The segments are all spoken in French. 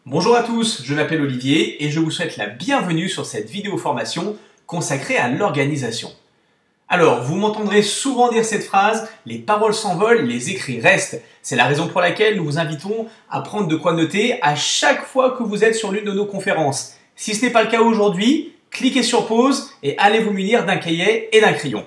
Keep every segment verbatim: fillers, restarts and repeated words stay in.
Bonjour à tous, je m'appelle Olivier et je vous souhaite la bienvenue sur cette vidéo formation consacrée à l'organisation. Alors, vous m'entendrez souvent dire cette phrase, les paroles s'envolent, les écrits restent. C'est la raison pour laquelle nous vous invitons à prendre de quoi noter à chaque fois que vous êtes sur l'une de nos conférences. Si ce n'est pas le cas aujourd'hui, cliquez sur pause et allez vous munir d'un cahier et d'un crayon.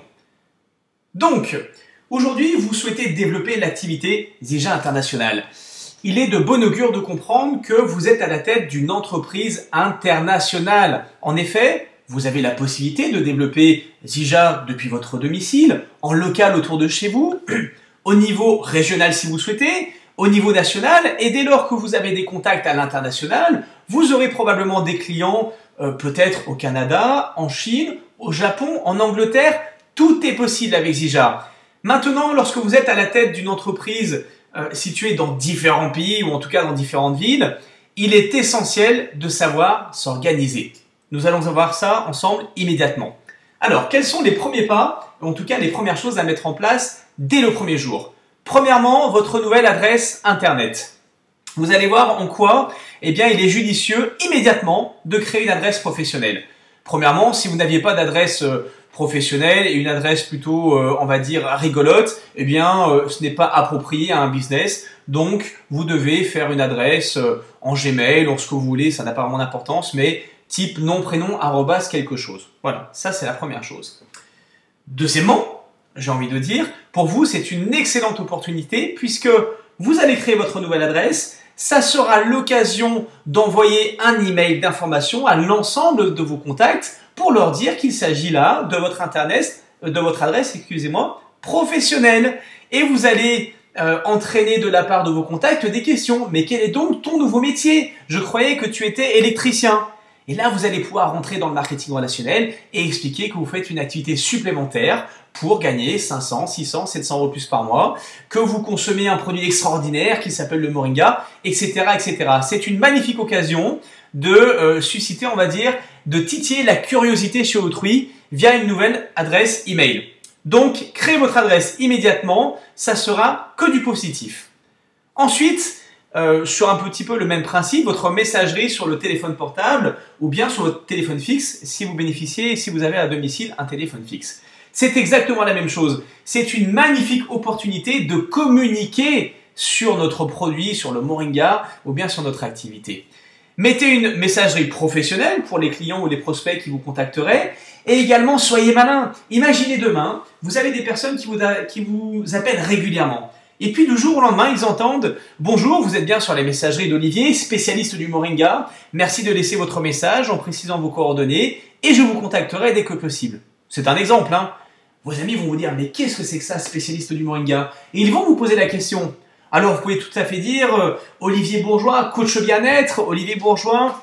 Donc, aujourd'hui, vous souhaitez développer l'activité Zija International. Il est de bon augure de comprendre que vous êtes à la tête d'une entreprise internationale. En effet, vous avez la possibilité de développer Zija depuis votre domicile, en local autour de chez vous, au niveau régional si vous souhaitez, au niveau national, et dès lors que vous avez des contacts à l'international, vous aurez probablement des clients euh, peut-être au Canada, en Chine, au Japon, en Angleterre. Tout est possible avec Zija. Maintenant, lorsque vous êtes à la tête d'une entreprise euh, située dans différents pays ou en tout cas dans différentes villes, il est essentiel de savoir s'organiser. Nous allons voir ça ensemble immédiatement. Alors, quels sont les premiers pas, en tout cas les premières choses à mettre en place dès le premier jour? Premièrement, votre nouvelle adresse Internet. Vous allez voir en quoi eh bien, il est judicieux immédiatement de créer une adresse professionnelle. Premièrement, si vous n'aviez pas d'adresse euh, professionnelle et une adresse plutôt, euh, on va dire, rigolote, eh bien, euh, ce n'est pas approprié à un business. Donc, vous devez faire une adresse euh, en Gmail, ou ce que vous voulez, ça n'a pas vraiment d'importance, mais type nom, prénom, arrobas, quelque chose. Voilà, ça c'est la première chose. Deuxièmement, j'ai envie de dire, pour vous, c'est une excellente opportunité puisque vous allez créer votre nouvelle adresse. Ça sera l'occasion d'envoyer un email d'information à l'ensemble de vos contacts pour leur dire qu'il s'agit là de votre internet, de votre adresse, excusez-moi, professionnelle. Et vous allez euh, entraîner de la part de vos contacts des questions. Mais quel est donc ton nouveau métier? Je croyais que tu étais électricien. Et là, vous allez pouvoir rentrer dans le marketing relationnel et expliquer que vous faites une activité supplémentaire pour gagner cinq cents, six cents, sept cents euros plus par mois, que vous consommez un produit extraordinaire qui s'appelle le Moringa, et cetera, et cetera. C'est une magnifique occasion de euh, susciter, on va dire, de titiller la curiosité chez autrui via une nouvelle adresse email. Donc, créez votre adresse immédiatement, ça sera que du positif. Ensuite, Euh, sur un petit peu le même principe, votre messagerie sur le téléphone portable ou bien sur votre téléphone fixe si vous bénéficiez, si vous avez à domicile un téléphone fixe. C'est exactement la même chose. C'est une magnifique opportunité de communiquer sur notre produit, sur le Moringa ou bien sur notre activité. Mettez une messagerie professionnelle pour les clients ou les prospects qui vous contacteraient et également soyez malin. Imaginez demain, vous avez des personnes qui vous, qui vous appellent régulièrement. Et puis du jour au lendemain, ils entendent « Bonjour, vous êtes bien sur les messageries d'Olivier, spécialiste du Moringa. Merci de laisser votre message en précisant vos coordonnées et je vous contacterai dès que possible. » C'est un exemple, hein. Vos amis vont vous dire « Mais qu'est-ce que c'est que ça, spécialiste du Moringa ?» Et ils vont vous poser la question. Alors, vous pouvez tout à fait dire euh, « Olivier Bourgeois, coach bien-être, Olivier Bourgeois,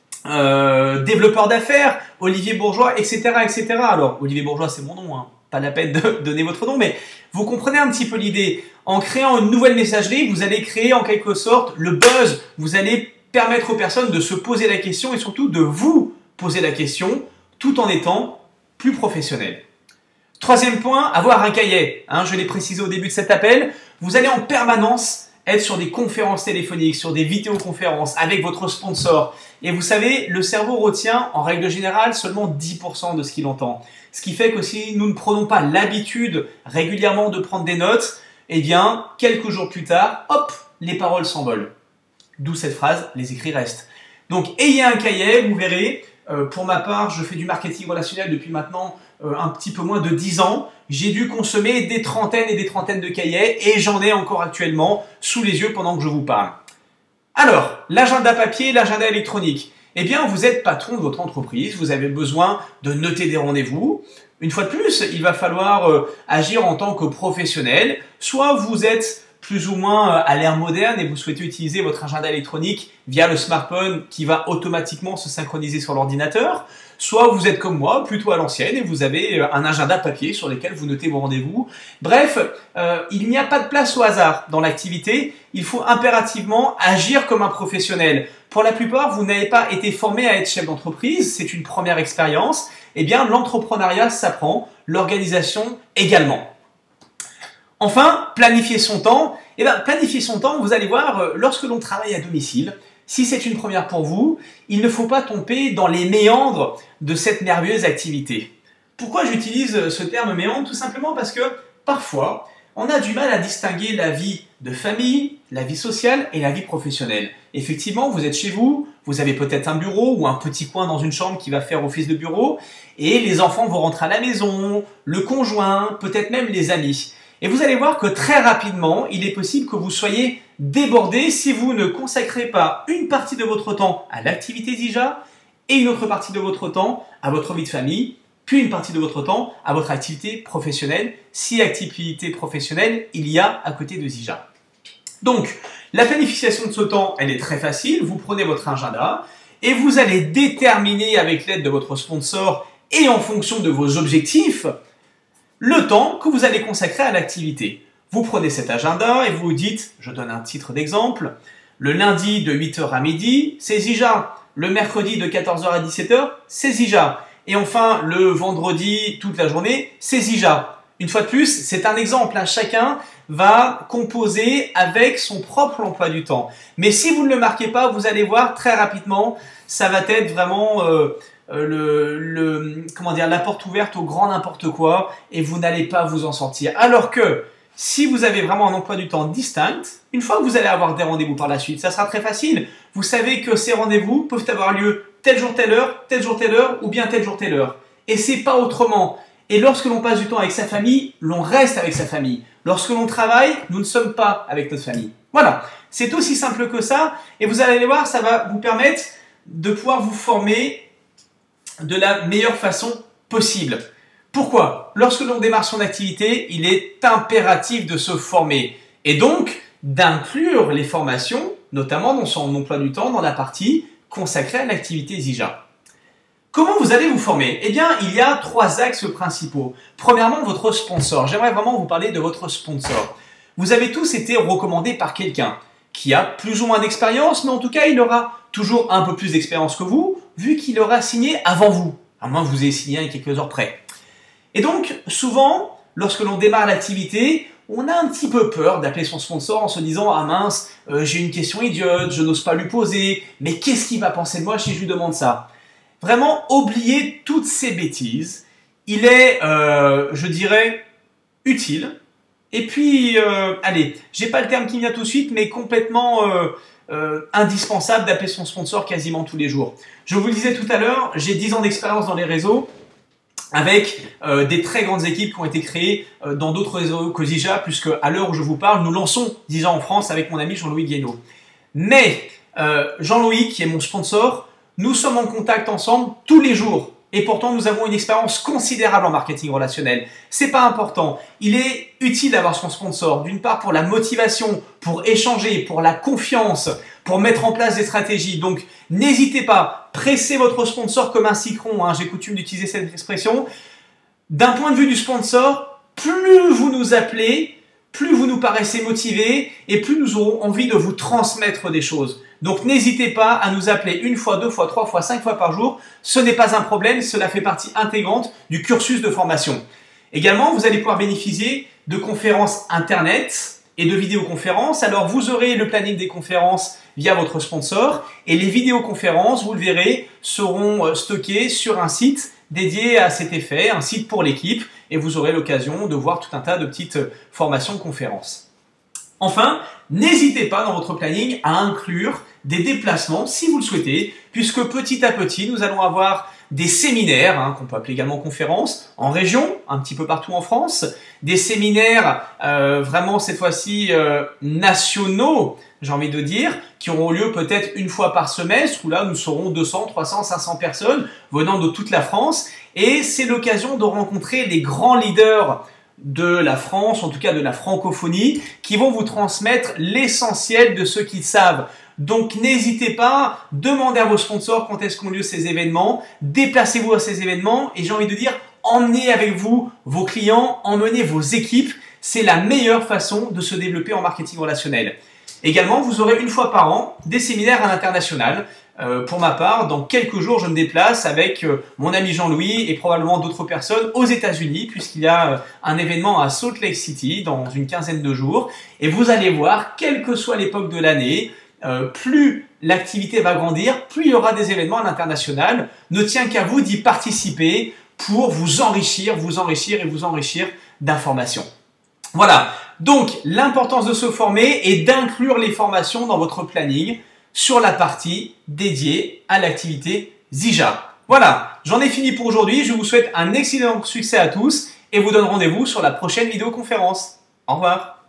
euh, développeur d'affaires, Olivier Bourgeois, et cetera et cetera » Alors, Olivier Bourgeois, c'est mon nom, hein. Pas la peine de donner votre nom, mais vous comprenez un petit peu l'idée. En créant une nouvelle messagerie, vous allez créer en quelque sorte le buzz. Vous allez permettre aux personnes de se poser la question et surtout de vous poser la question tout en étant plus professionnel. Troisième point, avoir un cahier. Hein, je l'ai précisé au début de cet appel. Vous allez en permanence être sur des conférences téléphoniques, sur des vidéoconférences avec votre sponsor. Et vous savez, le cerveau retient en règle générale seulement dix pour cent de ce qu'il entend. Ce qui fait que si nous ne prenons pas l'habitude régulièrement de prendre des notes, eh bien, quelques jours plus tard, hop, les paroles s'envolent. D'où cette phrase, les écrits restent. Donc, ayez un cahier, vous verrez. Euh, pour ma part, je fais du marketing relationnel depuis maintenant euh, un petit peu moins de dix ans. J'ai dû consommer des trentaines et des trentaines de cahiers et j'en ai encore actuellement sous les yeux pendant que je vous parle. Alors, l'agenda papier, l'agenda électronique. Eh bien, vous êtes patron de votre entreprise, vous avez besoin de noter des rendez-vous. Une fois de plus, il va falloir euh, agir en tant que professionnel. Soit vous êtes plus ou moins à l'ère moderne et vous souhaitez utiliser votre agenda électronique via le smartphone qui va automatiquement se synchroniser sur l'ordinateur. Soit vous êtes comme moi, plutôt à l'ancienne, et vous avez un agenda papier sur lequel vous notez vos rendez-vous. Bref, euh, il n'y a pas de place au hasard dans l'activité. Il faut impérativement agir comme un professionnel. Pour la plupart, vous n'avez pas été formé à être chef d'entreprise, c'est une première expérience. Eh bien, l'entrepreneuriat s'apprend, l'organisation également. Enfin, planifier son temps. Eh bien, planifier son temps, vous allez voir, lorsque l'on travaille à domicile, Si c'est une première pour vous, il ne faut pas tomber dans les méandres de cette merveilleuse activité. Pourquoi j'utilise ce terme méandre? Tout simplement parce que parfois, on a du mal à distinguer la vie de famille, la vie sociale et la vie professionnelle. Effectivement, vous êtes chez vous, vous avez peut-être un bureau ou un petit coin dans une chambre qui va faire office de bureau, et les enfants vont rentrer à la maison, le conjoint, peut-être même les amis. Et vous allez voir que très rapidement, il est possible que vous soyez débordé si vous ne consacrez pas une partie de votre temps à l'activité Zija et une autre partie de votre temps à votre vie de famille, puis une partie de votre temps à votre activité professionnelle, si activité professionnelle il y a à côté de Zija. Donc, la planification de ce temps, elle est très facile. Vous prenez votre agenda et vous allez déterminer avec l'aide de votre sponsor et en fonction de vos objectifs, le temps que vous allez consacrer à l'activité. Vous prenez cet agenda et vous vous dites, je donne un titre d'exemple, le lundi de huit heures à midi, c'est Zija. Le mercredi de quatorze heures à dix-sept heures, c'est Zija. Et enfin, le vendredi, toute la journée, c'est Zija. Une fois de plus, c'est un exemple. Hein. Chacun va composer avec son propre emploi du temps. Mais si vous ne le marquez pas, vous allez voir très rapidement, ça va être vraiment euh, le, le, comment dire, la porte ouverte au grand n'importe quoi et vous n'allez pas vous en sortir. Alors que si vous avez vraiment un emploi du temps distinct, une fois que vous allez avoir des rendez-vous par la suite, ça sera très facile. Vous savez que ces rendez-vous peuvent avoir lieu tel jour, telle heure, tel jour, telle heure, ou bien tel jour, telle heure. Et c'est pas autrement. Et lorsque l'on passe du temps avec sa famille, l'on reste avec sa famille. Lorsque l'on travaille, nous ne sommes pas avec notre famille. Voilà, c'est aussi simple que ça. Et vous allez voir, ça va vous permettre de pouvoir vous former de la meilleure façon possible. Pourquoi? Lorsque l'on démarre son activité, il est impératif de se former. Et donc, d'inclure les formations, notamment dans son emploi du temps, dans la partie consacrée à l'activité Zija. Comment vous allez vous former? Eh bien, il y a trois axes principaux. Premièrement, votre sponsor. J'aimerais vraiment vous parler de votre sponsor. Vous avez tous été recommandés par quelqu'un qui a plus ou moins d'expérience, mais en tout cas, il aura toujours un peu plus d'expérience que vous, vu qu'il aura signé avant vous, à moins que vous ayez signé à quelques heures près. Et donc, souvent, lorsque l'on démarre l'activité, on a un petit peu peur d'appeler son sponsor en se disant « Ah mince, euh, j'ai une question idiote, je n'ose pas lui poser, mais qu'est-ce qu'il va penser de moi si je lui demande ça ?» Vraiment, oubliez toutes ces bêtises. Il est, euh, je dirais, utile. Et puis, euh, allez, j'ai pas le terme qui vient tout de suite, mais complètement euh, euh, indispensable d'appeler son sponsor quasiment tous les jours. Je vous le disais tout à l'heure, j'ai dix ans d'expérience dans les réseaux, avec euh, des très grandes équipes qui ont été créées euh, dans d'autres réseaux que Zija, puisque à l'heure où je vous parle, nous lançons Zija en France avec mon ami Jean-Louis Guénaud. Mais euh, Jean-Louis, qui est mon sponsor, nous sommes en contact ensemble tous les jours. Et pourtant, nous avons une expérience considérable en marketing relationnel. C'est pas important. Il est utile d'avoir son sponsor, d'une part pour la motivation, pour échanger, pour la confiance, pour mettre en place des stratégies. Donc, n'hésitez pas, pressez votre sponsor comme un citron. Hein, j'ai coutume d'utiliser cette expression. D'un point de vue du sponsor, plus vous nous appelez, plus vous nous paraissez motivés et plus nous aurons envie de vous transmettre des choses. Donc n'hésitez pas à nous appeler une fois, deux fois, trois fois, cinq fois par jour. Ce n'est pas un problème, cela fait partie intégrante du cursus de formation. Également, vous allez pouvoir bénéficier de conférences internet et de vidéoconférences. Alors vous aurez le planning des conférences via votre sponsor et les vidéoconférences, vous le verrez, seront stockées sur un site dédié à cet effet, un site pour l'équipe, et vous aurez l'occasion de voir tout un tas de petites formations conférences. Enfin, n'hésitez pas dans votre planning à inclure des déplacements si vous le souhaitez, puisque petit à petit, nous allons avoir des séminaires, hein, qu'on peut appeler également conférences, en région, un petit peu partout en France, des séminaires euh, vraiment cette fois-ci euh, nationaux, j'ai envie de dire, qui auront lieu peut-être une fois par semestre, où là nous serons deux cents, trois cents, cinq cents personnes venant de toute la France, et c'est l'occasion de rencontrer les grands leaders de la France, en tout cas de la francophonie, qui vont vous transmettre l'essentiel de ce qu'ils savent. Donc n'hésitez pas, demandez à vos sponsors quand est-ce qu'ont lieu ces événements, déplacez-vous à ces événements et j'ai envie de dire, emmenez avec vous vos clients, emmenez vos équipes, c'est la meilleure façon de se développer en marketing relationnel. Également, vous aurez une fois par an des séminaires à l'international. Euh, pour ma part, dans quelques jours, je me déplace avec euh, mon ami Jean-Louis et probablement d'autres personnes aux États-Unis, puisqu'il y a euh, un événement à Salt Lake City dans une quinzaine de jours. Et vous allez voir, quelle que soit l'époque de l'année, euh, plus l'activité va grandir, plus il y aura des événements à l'international. Ne tient qu'à vous d'y participer pour vous enrichir, vous enrichir et vous enrichir d'informations. Voilà, donc l'importance de se former est d'inclure les formations dans votre planning sur la partie dédiée à l'activité Zija. Voilà, j'en ai fini pour aujourd'hui. Je vous souhaite un excellent succès à tous et vous donne rendez-vous sur la prochaine vidéoconférence. Au revoir.